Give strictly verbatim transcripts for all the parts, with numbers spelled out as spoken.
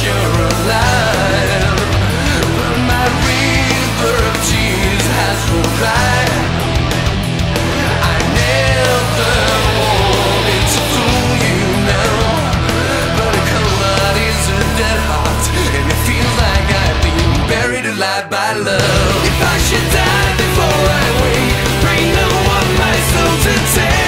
you're alive, but my river of tears has run dry. I never wanted to fool you now, but a cold heart is a dead heart, and it feels like I've been buried alive by love. If I should die before I wake, bring no one my soul to take.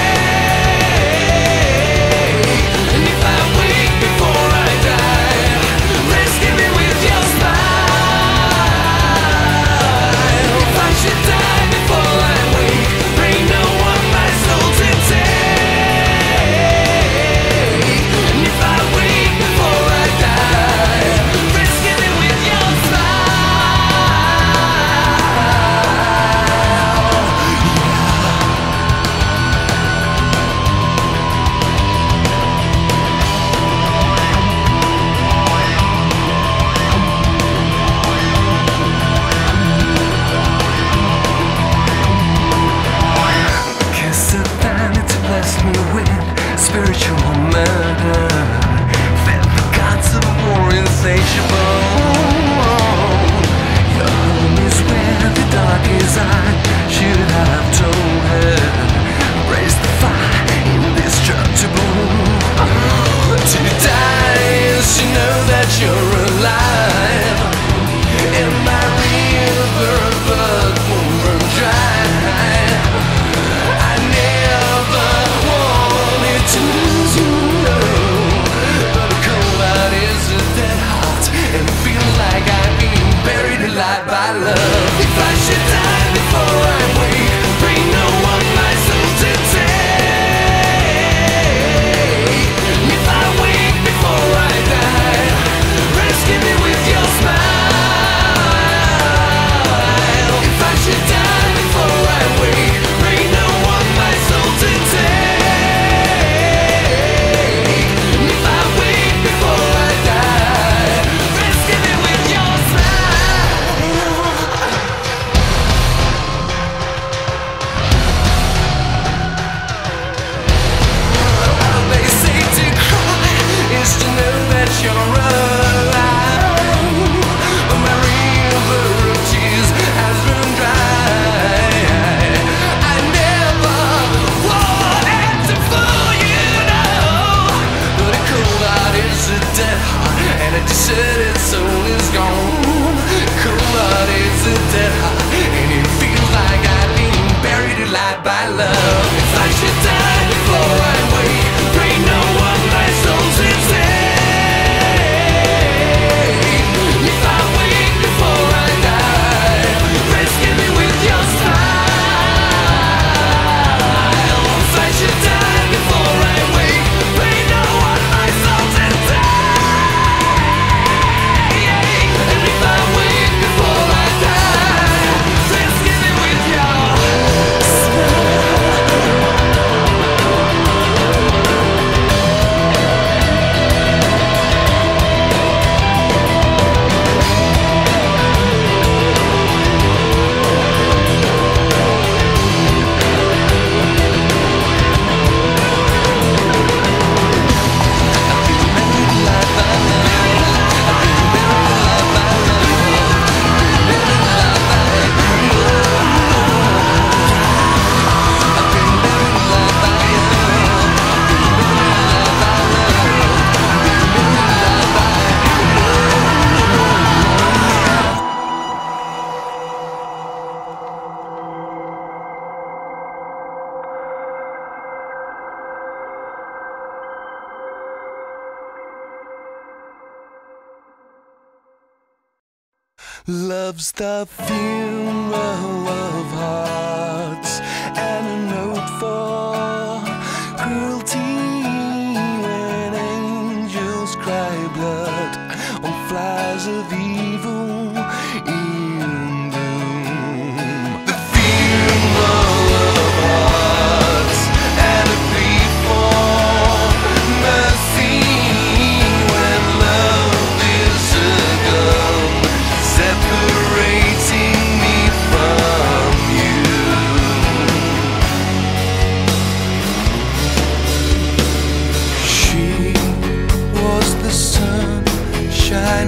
Spiritual murder, fed the gods of war insatiable. Your home is where the dark is. I should have told her, raise the fire indestructible. To die is to know that you're alive, and my river of blood won't run dry. To lose you, no, but a cold heart is a dead heart, and it feels like I'm being buried alive by love. If I should die before I wake, bring no one my soul to take. If I wake before I die, rescue me with your smile. If I should die before I wake, bring no one my soul to take. Deserted soul is gone. Cold heart is a dead heart, and it feels like I've been buried alive by love. If I should die before I wake, bring no one my soul to take. If I wake before I die, rescue me with your smile. If I should die before I wake, bring no one my soul to take. Love's the funeral of hearts, and a note for cruelty when angels cry blood on flies of evil in bloom. The funeral of hearts and a plea for mercy when love is a gun separating me from you. She was the sun shining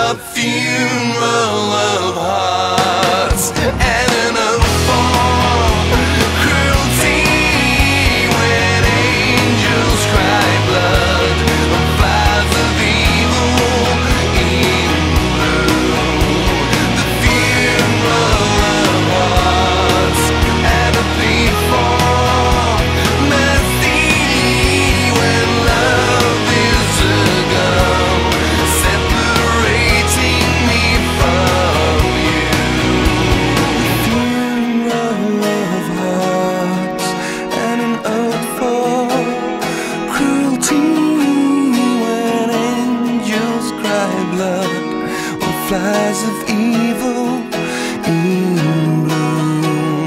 a funeral of hearts and an oath for cruelty when angels cry blood on fires of evil in blue. The funeral of hearts and a plea for mercy when love is a gun separating me from you. Funeral of hearts and an oath for cruelty when angels cry blood or flies of evil in bloom.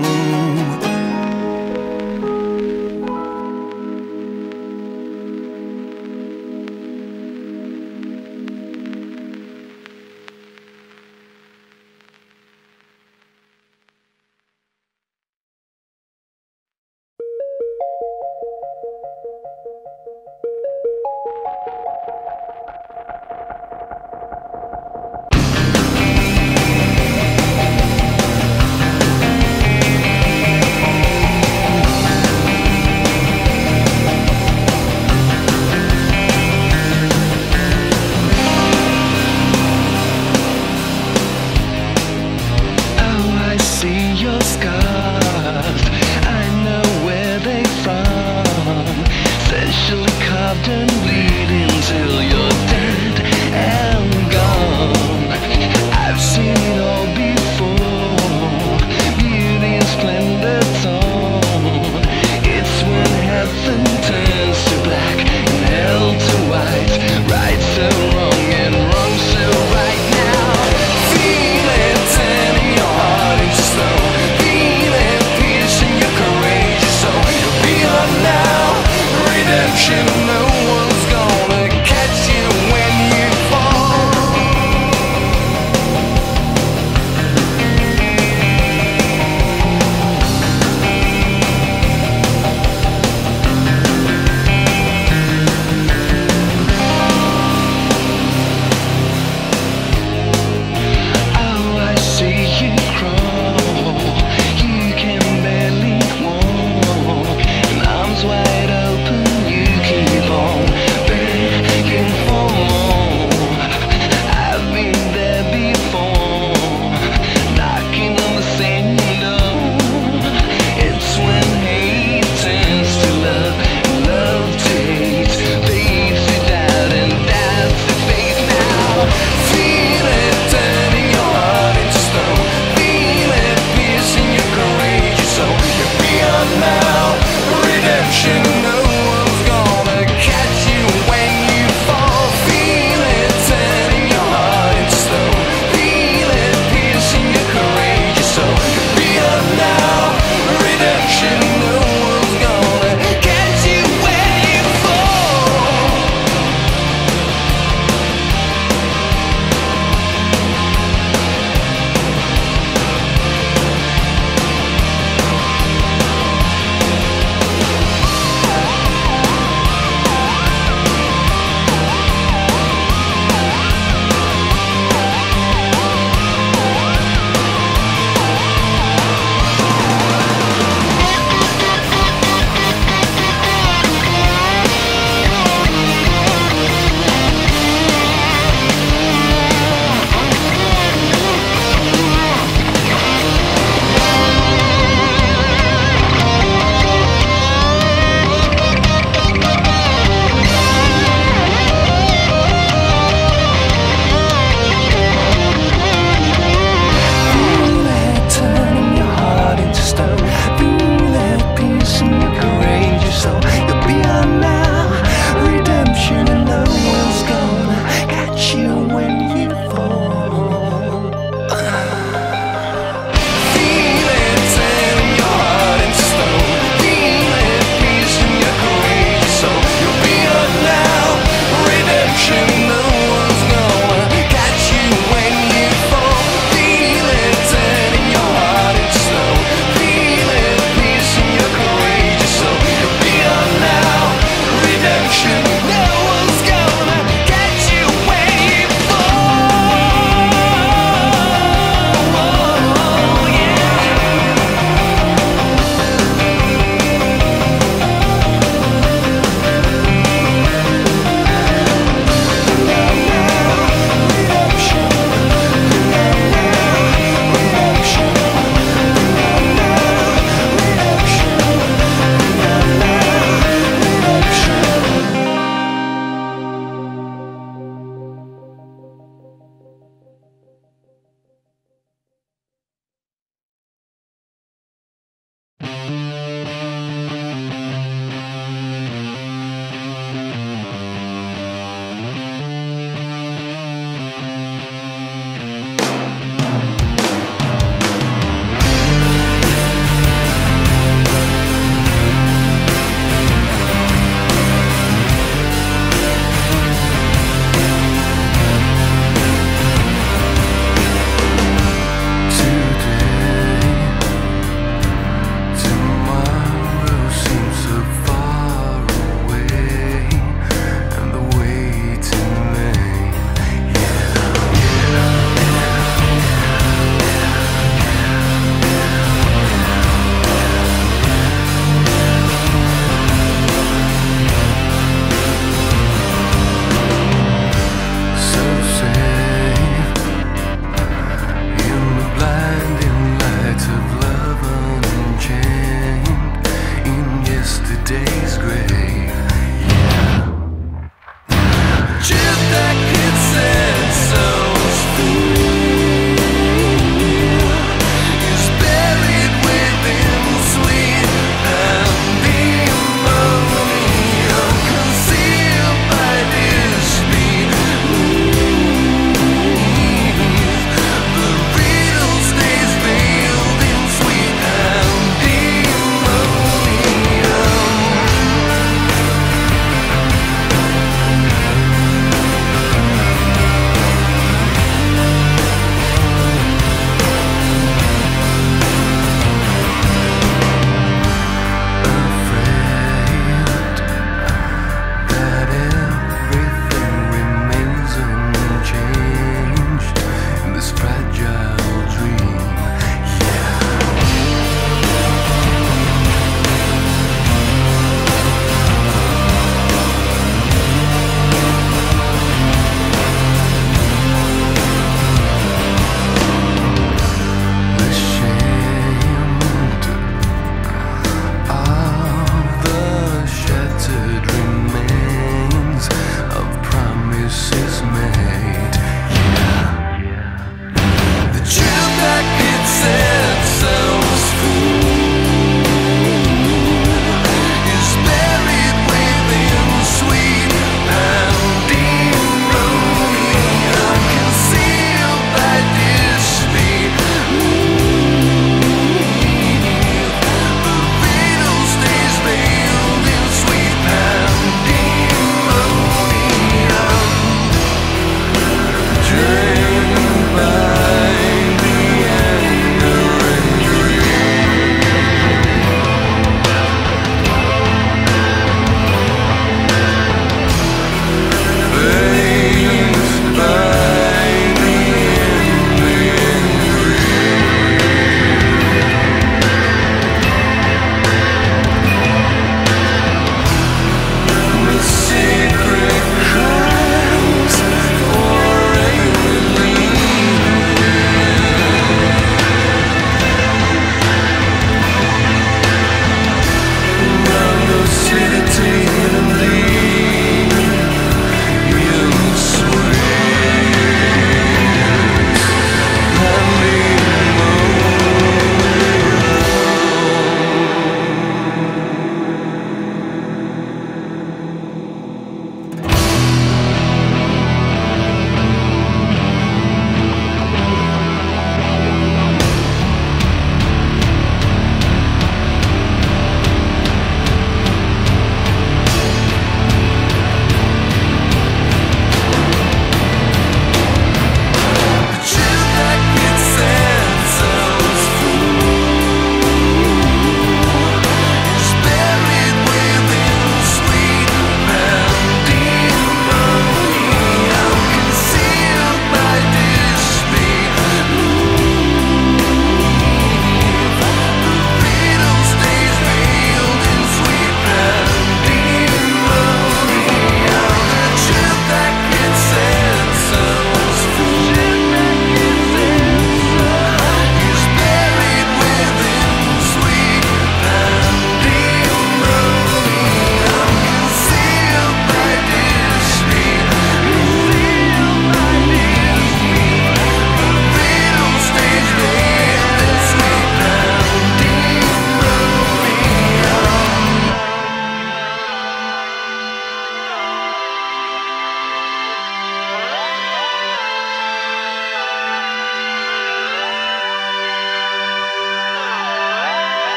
And bleeding till you're dead and gone. I've seen it all before. Beauty and splendor torn. It's when heaven turns to black and hell to white. Right so wrong and wrong so right now. Feel it turning your heart into stone. Feel it piercing your courageous soul. You're beyond now redemption. No one's gonna catch you.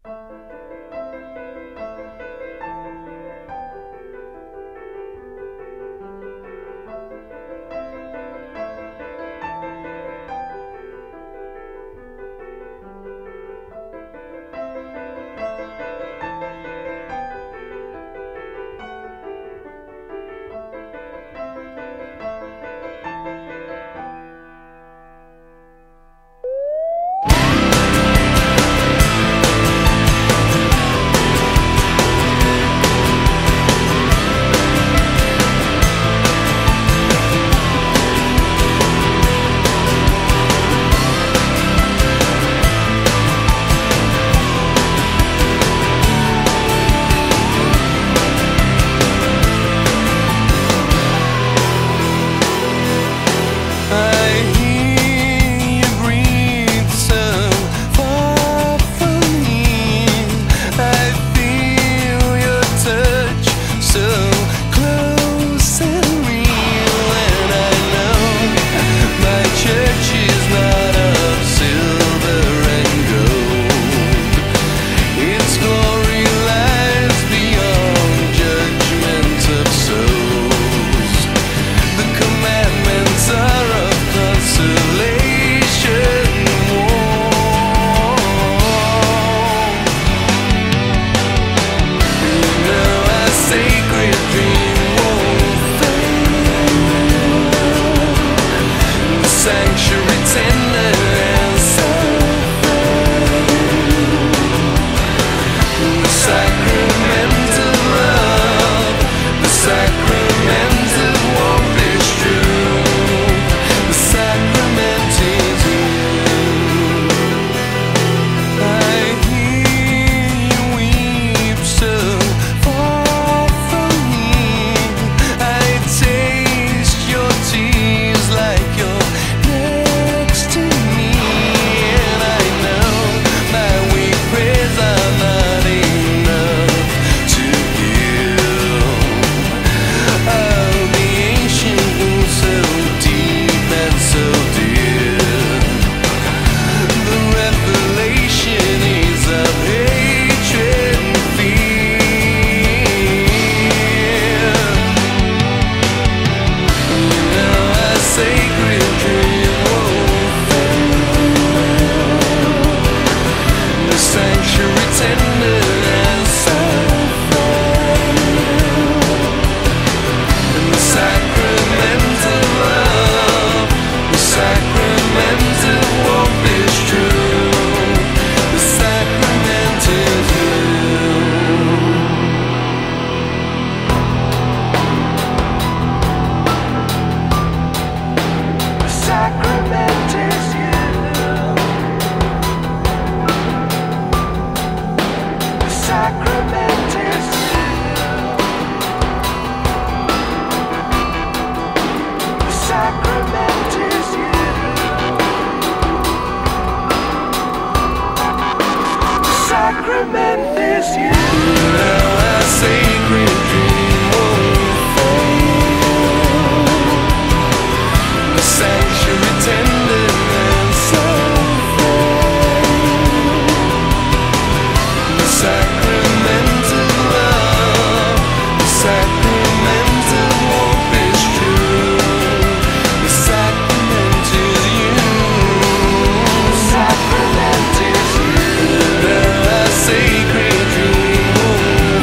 Sacrament is you.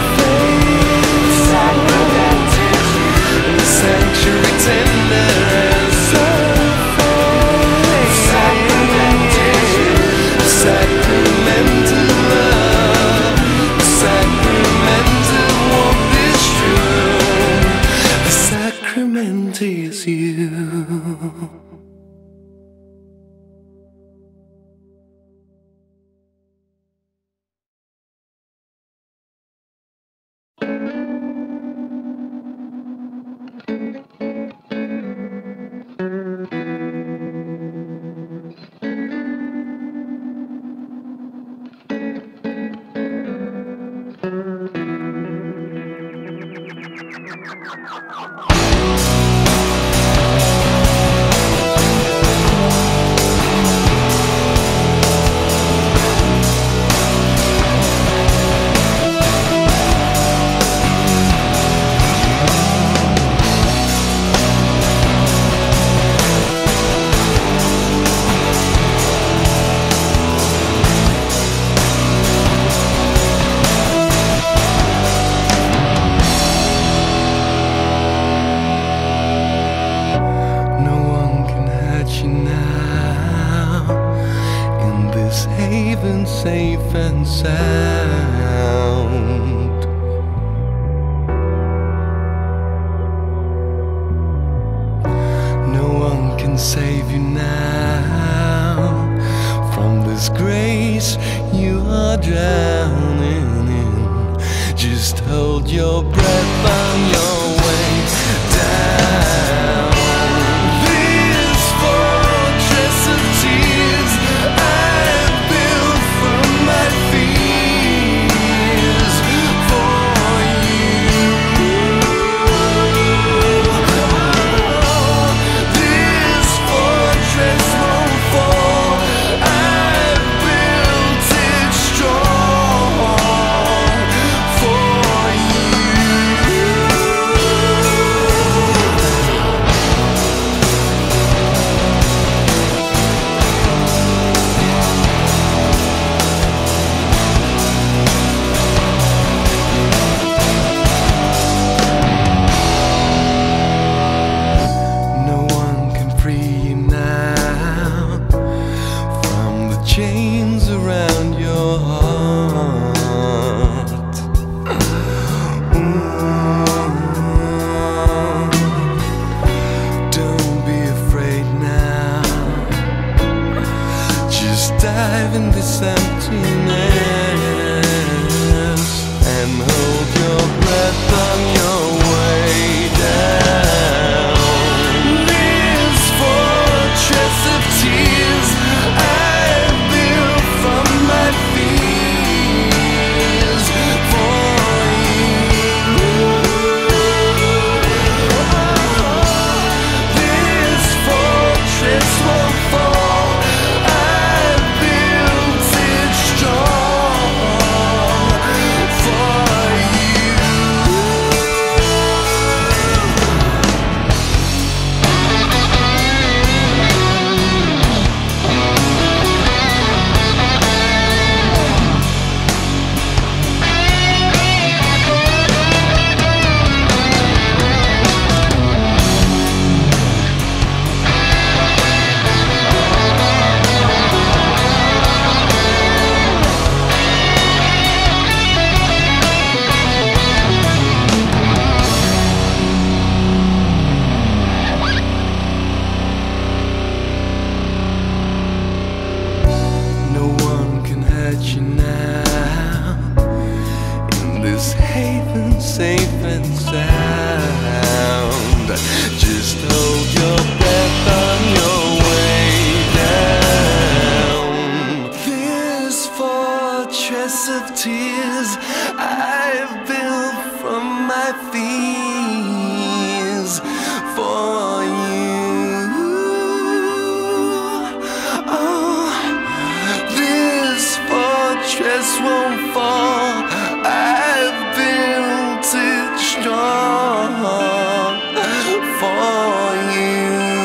haven safe and sound. No one can save you now from this grace you are drowning in. Just hold your breath on your way down. This fortress of tears I've built from my fears for you. This fortress won't fall. I've built it strong for you. No one can free you now from the chains around your heart. Mm. Don't be afraid now. Just dive in this emptiness and hold your breath on your way down. This fortress of tears I've built from my fears for you. This fortress won't fall. I've built it strong for you. No one can hurt you now in this haven safe and sound. Just hold your breath on your way down. This fortress of tears I've built from my fears for you. Oh, this fortress won't fall. I've built it strong for you.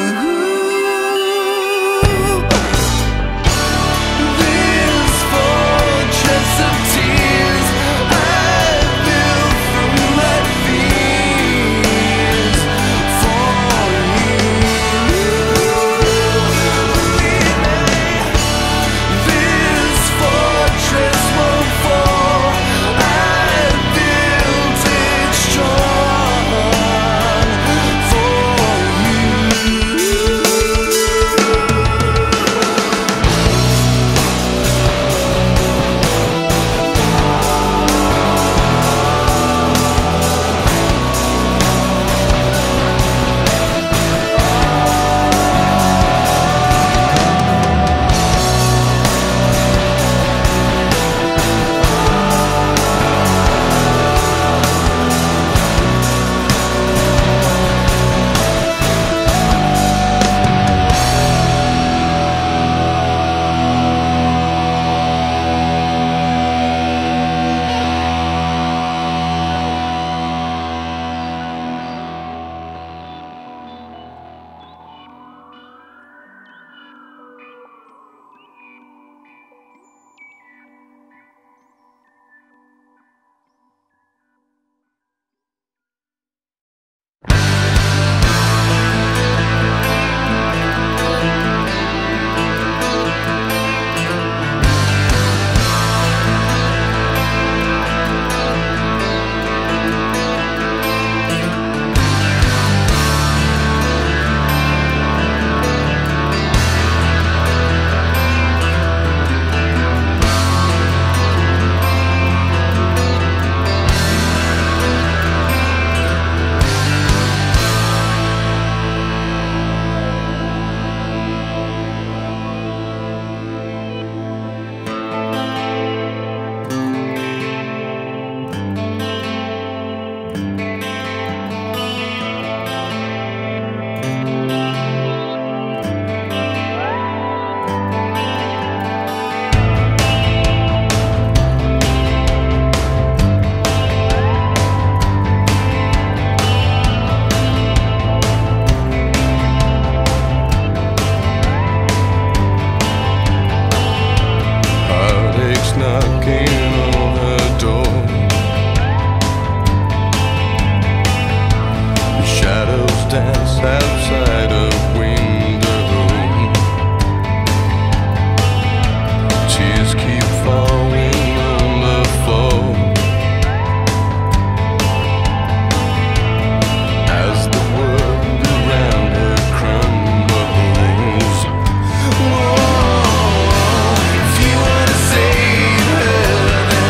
This fortress of tears I've built from my fears for you. This fortress won't fall. knocking on her door. Shadows dance outside a window. Tears keep falling on the floor as the world around her crumbles. Whoa, if you wanna save her, then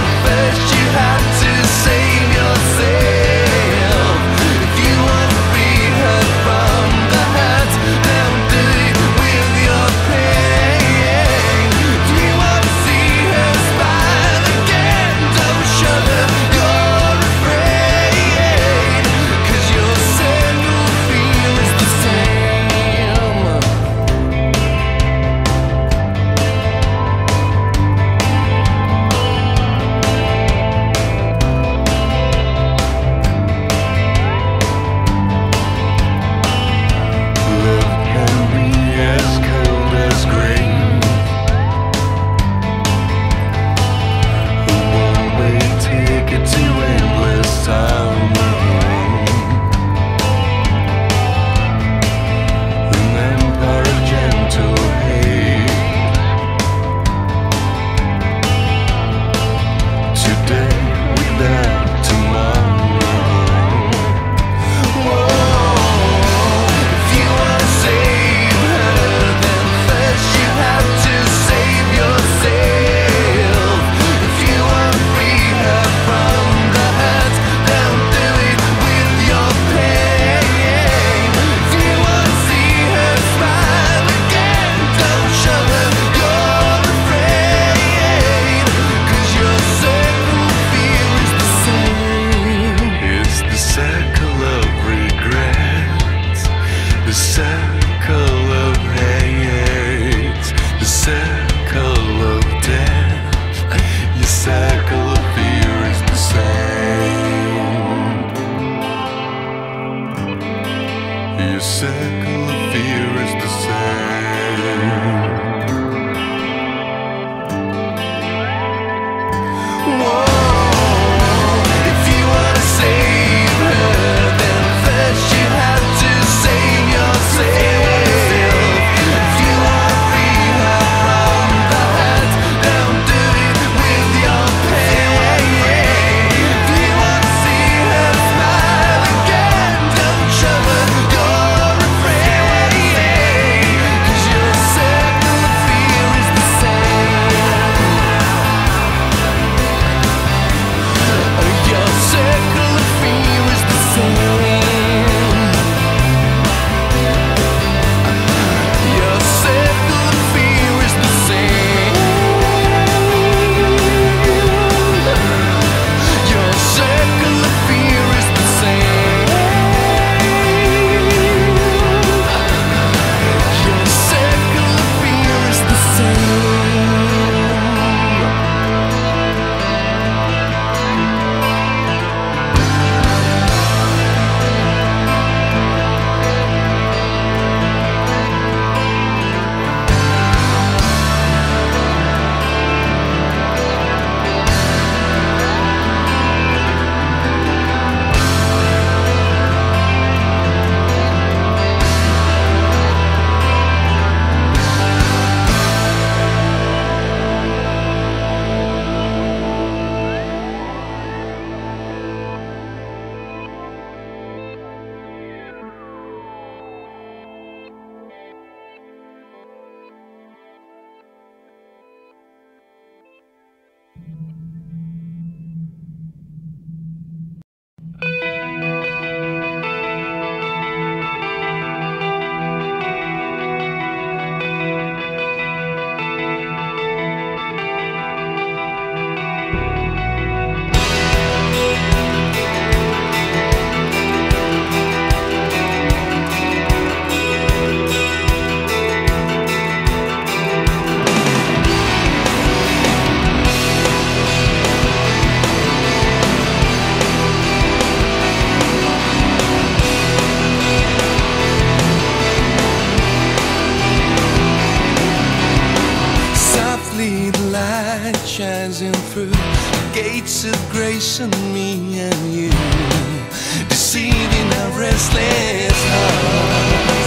Lovely, the light shines in through the gates of grace on me and you, deceiving our restless hearts.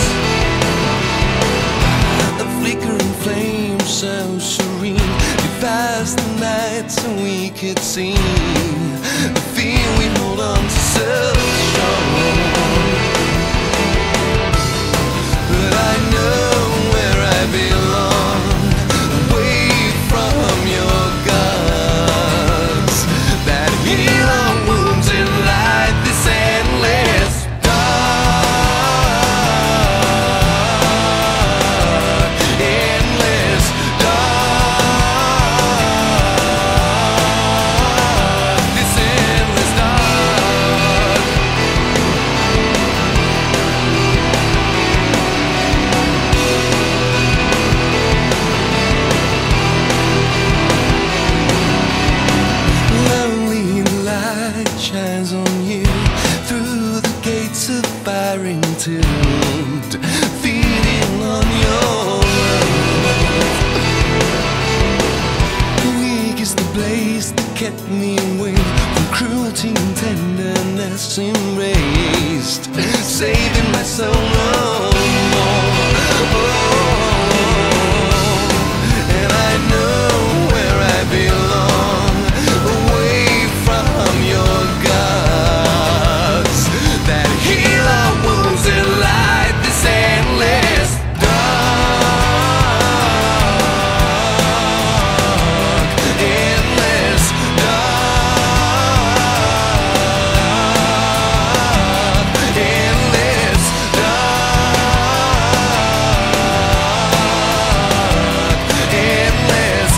A flickering flame so serene defies the night so we could see the fear we hold on to so strong. But I know where I belong, away from your gods that heal our wounds and light this endless dark, endless dark, this endless dark. Lonely, the light shines on you through the gates of fire entombed, feeding on your love. Weak is the blaze that kept me away from cruelty and tenderness embraced, saving my soul no more. Oh, and I know where I belong, away from your gods that heal our wounds and light this endless dark, endless dark, endless dark, endless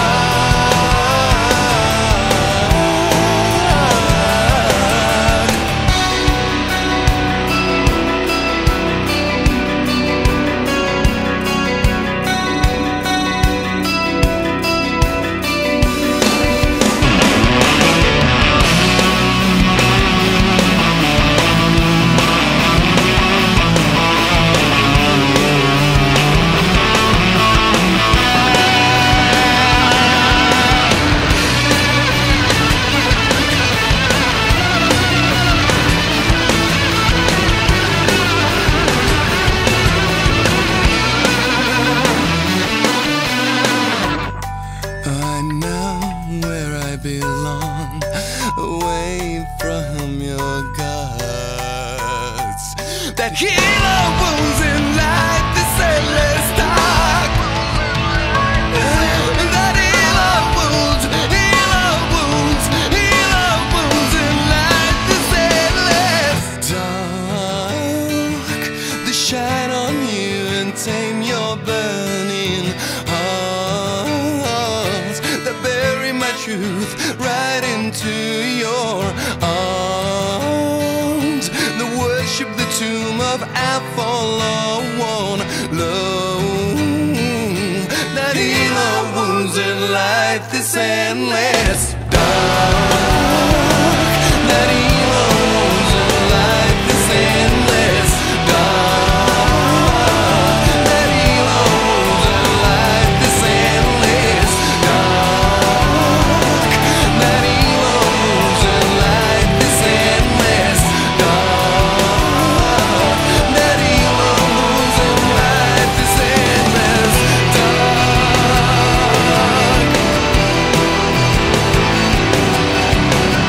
I know where I belong, away from your gods that heal our wounds and light this endless dark, that heal our wounds, heal our wounds, heal our wounds and light this endless dark, that shine on you and tame your burning heart, that bury my truth right into your arms, that worship the tomb of our forlorn love, that heal our wounds and light this endless dark, that heal our wounds and light this endless dark, that heal our wounds and light this endless dark, that heal our wounds and light this endless dark, that heal our wounds and light this endless dark.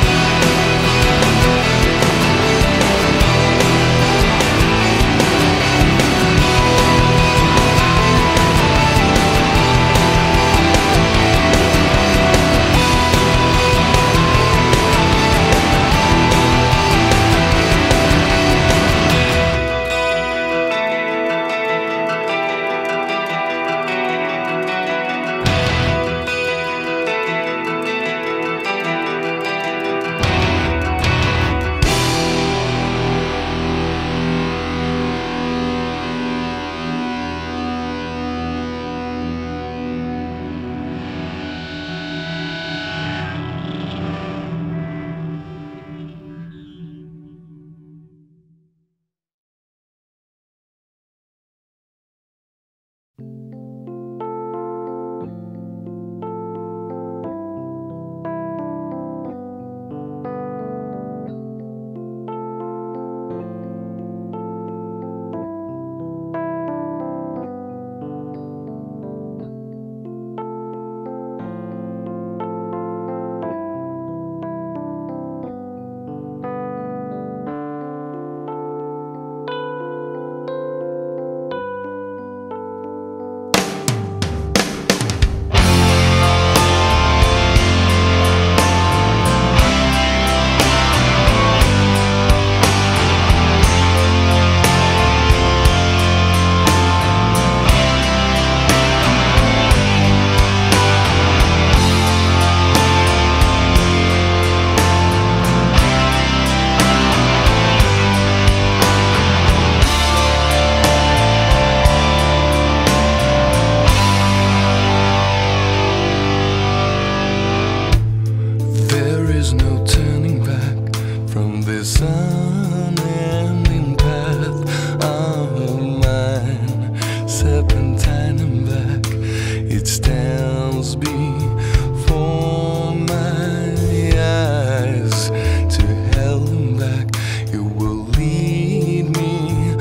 falls before my eyes. To hell and back, you will lead me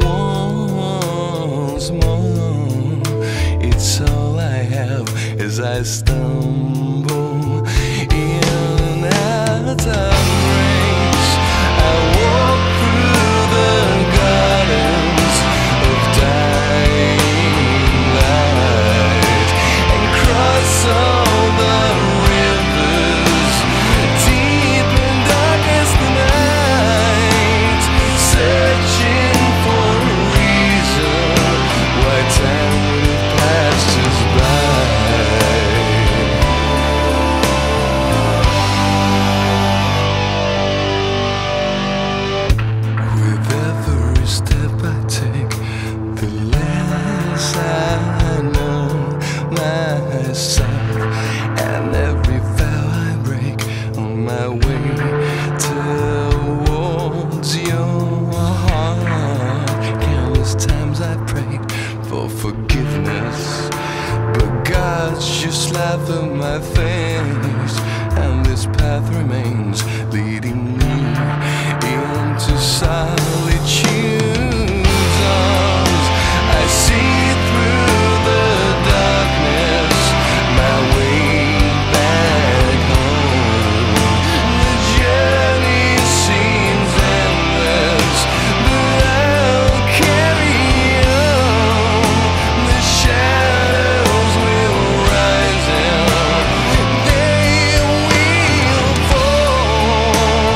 once more. It's all I have as I stumble in and out of range. I walk through the gardens of dying light and cross all the rivers deep and dark as the night, searching for a reason why time would have passed us by. With every step I take, the less I know myself, and every vow I break on my way towards your heart. Countless times I prayed for forgiveness, but God's just laughed at my face, and this path remains leading me into solitude's arms. I see through the darkness my way back home. The journey seems endless, but I'll carry on. The shadows will rise and they will fall.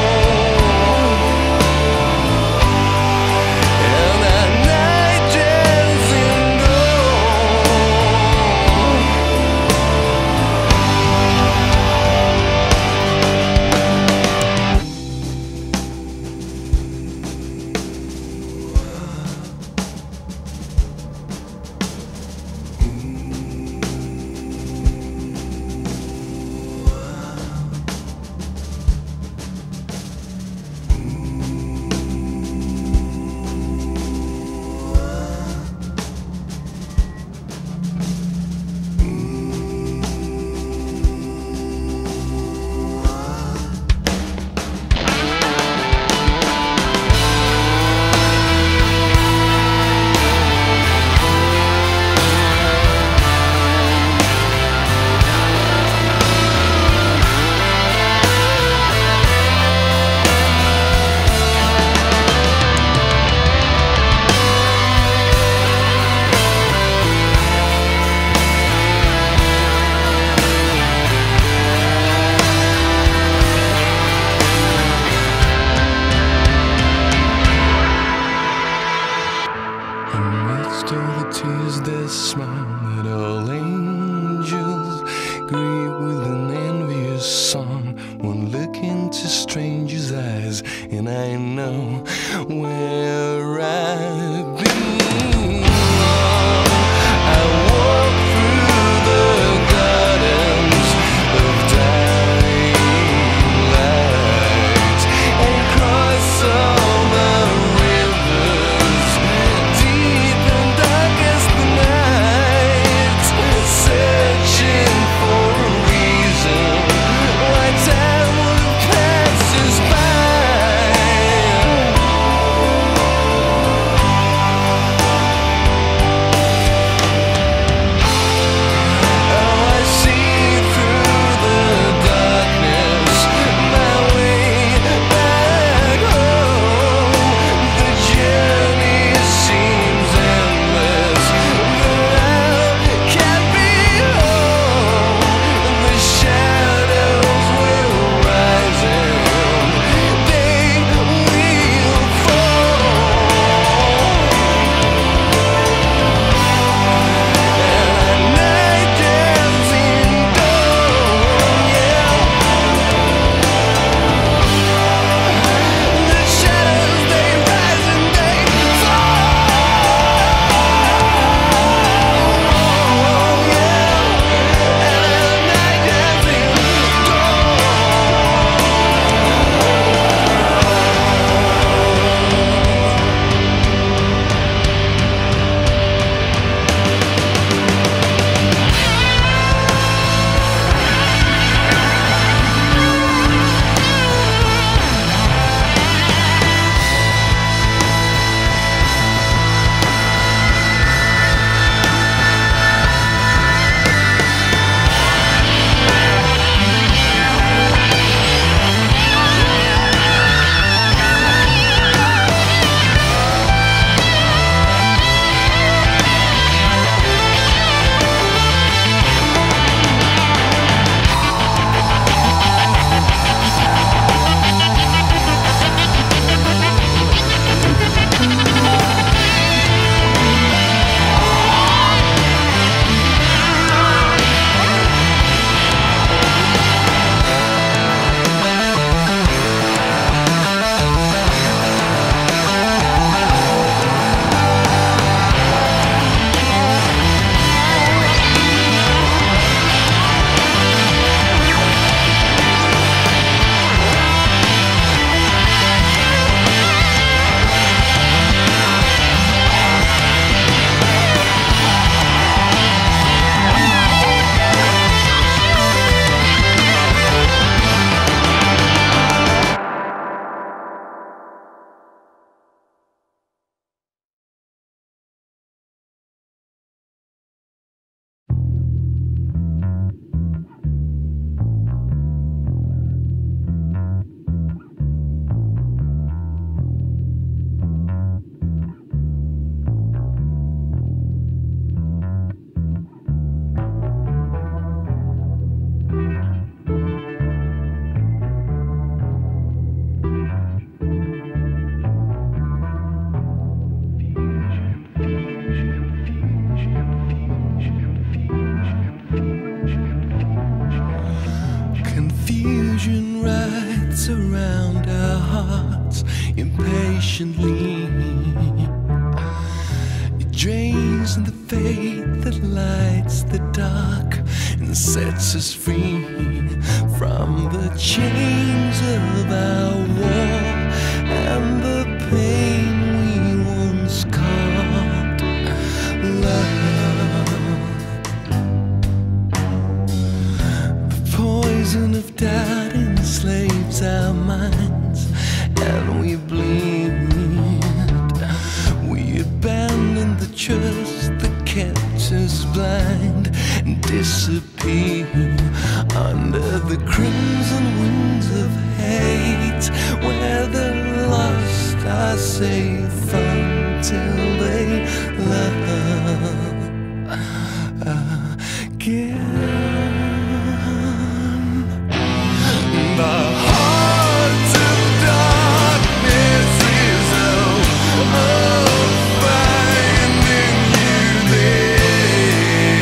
around our hearts impatiently. It drains the faith that lights the dark and sets us free from the chains of our war and the pain we once called love. The poison of doubt enslaves our minds and we bleed. We abandon the trust that kept us blind and disappear under the crimson wings of hate, where the lost are safe until they love again. The heart of darkness is of finding you there,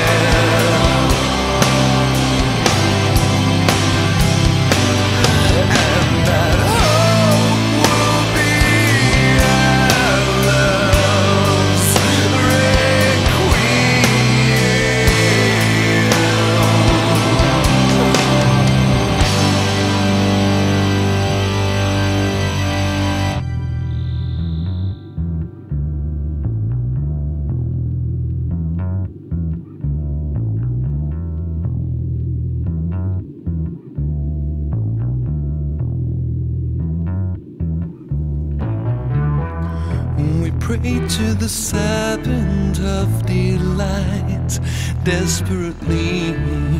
and that hope will be our love's requiem. We pray to the serpent of delight desperately.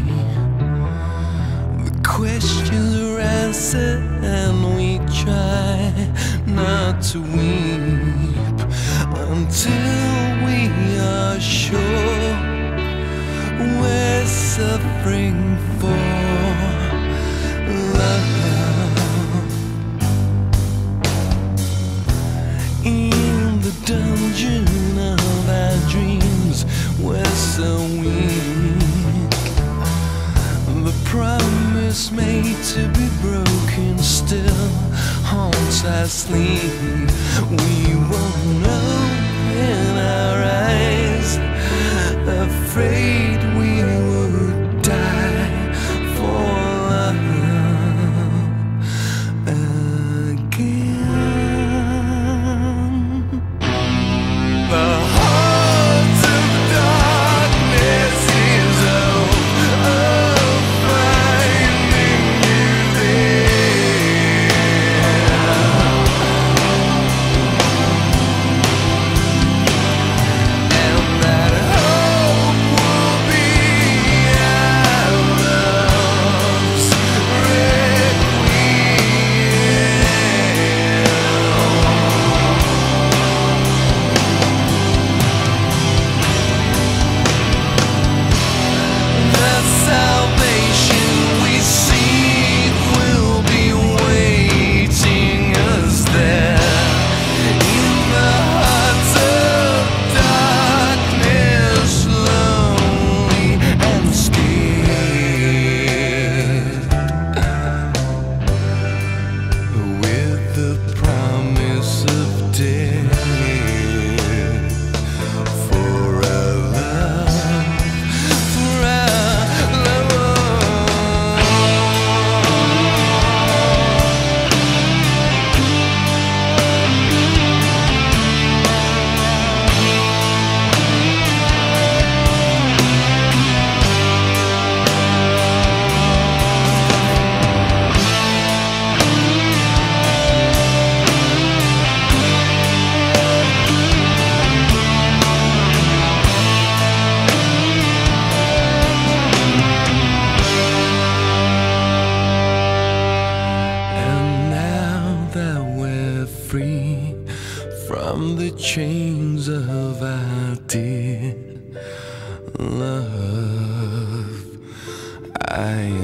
The questions are answered and we try not to weep until we are sure we're suffering for love. In the dungeon of our dreams, we're so weak. The promise made to be broken still haunts our sleep. We won't open our eyes, afraid we would die for love again. The heart of darkness is of finding you there, and that hope will be our love's requiem. The salvation we seek will be waiting us there, in the hearts of darkness, lonely and scared, with the promise of death for our love, for our love. And now that we're free from the chains of our dear love, I